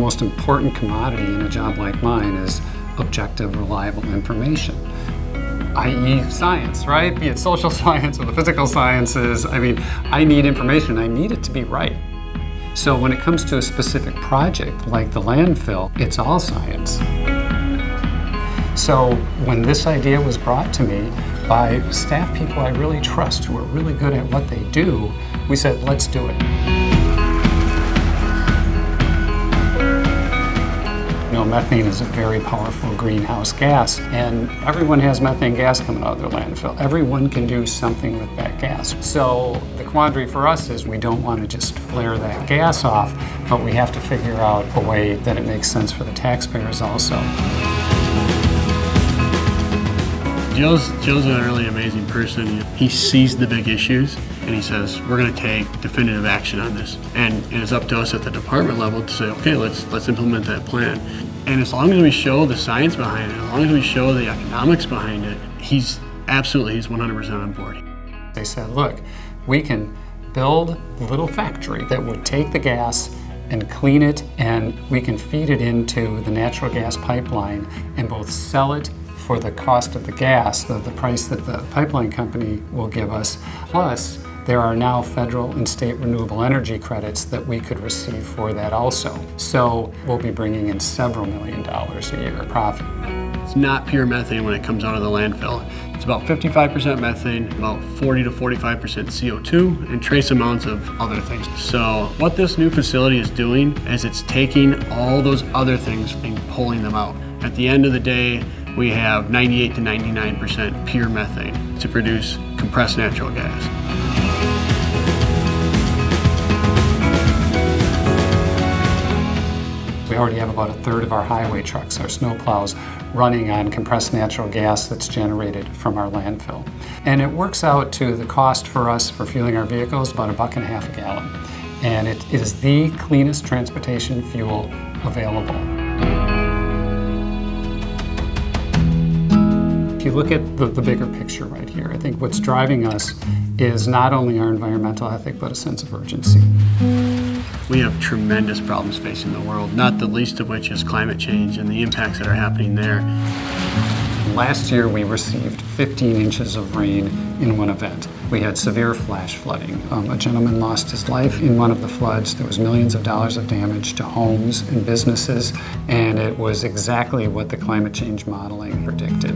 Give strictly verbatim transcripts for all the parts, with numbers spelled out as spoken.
most important commodity in a job like mine is objective, reliable information, that is science, right? Be it social science or the physical sciences. I mean, I need information. I need it to be right. So when it comes to a specific project like the landfill, it's all science. So when this idea was brought to me by staff people I really trust who are really good at what they do, we said, let's do it. You know, methane is a very powerful greenhouse gas, and everyone has methane gas coming out of their landfill. Everyone can do something with that gas. So the quandary for us is we don't want to just flare that gas off, but we have to figure out a way that it makes sense for the taxpayers also. Joe's, Joe's a really amazing person. He sees the big issues and he says, we're going to take definitive action on this. And, and it's up to us at the department level to say, okay, let's, let's implement that plan. And as long as we show the science behind it, as long as we show the economics behind it, he's absolutely, he's one hundred percent on board. They said, look, we can build a little factory that would take the gas and clean it, and we can feed it into the natural gas pipeline and both sell it for the cost of the gas, the, the price that the pipeline company will give us, plus there are now federal and state renewable energy credits that we could receive for that also. So we'll be bringing in several million dollars a year profit. It's not pure methane when it comes out of the landfill. It's about fifty-five percent methane, about forty to forty-five percent C O two, and trace amounts of other things. So what this new facility is doing is it's taking all those other things and pulling them out. At the end of the day, we have ninety-eight to ninety-nine percent pure methane to produce compressed natural gas. We already have about a third of our highway trucks, our snow plows, running on compressed natural gas that's generated from our landfill. And it works out to the cost for us for fueling our vehicles about a buck and a half a gallon. And it is the cleanest transportation fuel available. If you look at the, the bigger picture right here, I think what's driving us is not only our environmental ethic, but a sense of urgency. We have tremendous problems facing the world, not the least of which is climate change and the impacts that are happening there. Last year we received fifteen inches of rain in one event. We had severe flash flooding. Um, a gentleman lost his life in one of the floods. There was millions of dollars of damage to homes and businesses, and it was exactly what the climate change modeling predicted.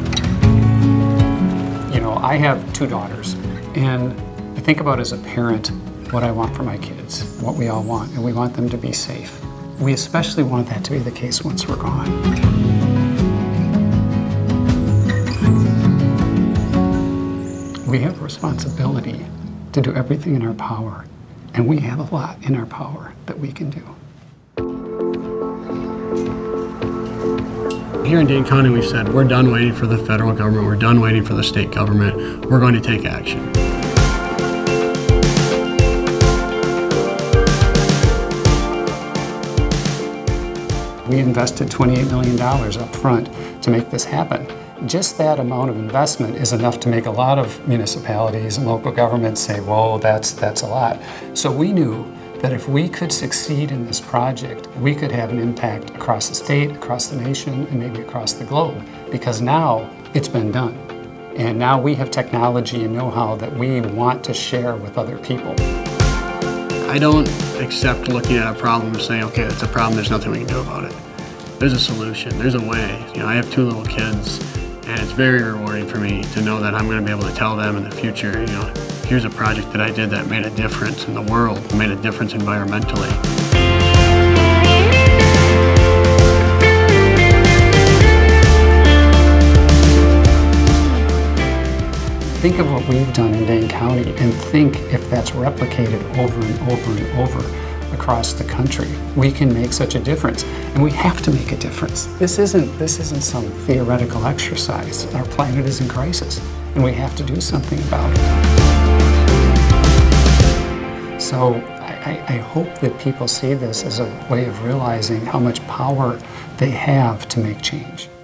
You know, I have two daughters, and I think about as a parent what I want for my kids, what we all want, and we want them to be safe. We especially want that to be the case once we're gone. We have a responsibility to do everything in our power, and we have a lot in our power that we can do. Here in Dane County, we've said we're done waiting for the federal government, we're done waiting for the state government, we're going to take action. We invested twenty-eight million dollars up front to make this happen. Just that amount of investment is enough to make a lot of municipalities and local governments say, whoa, that's, that's a lot. So we knew that if we could succeed in this project, we could have an impact across the state, across the nation, and maybe across the globe, because now it's been done. And now we have technology and know-how that we want to share with other people. I don't accept looking at a problem and saying, okay, it's a problem, there's nothing we can do about it. There's a solution, there's a way. You know, I have two little kids, and it's very rewarding for me to know that I'm going to be able to tell them in the future, you know, here's a project that I did that made a difference in the world, made a difference environmentally. Think of what we've done in Dane County and think if that's replicated over and over and over across the country. We can make such a difference, and we have to make a difference. This isn't, this isn't some theoretical exercise. Our planet is in crisis, and we have to do something about it. So I, I hope that people see this as a way of realizing how much power they have to make change.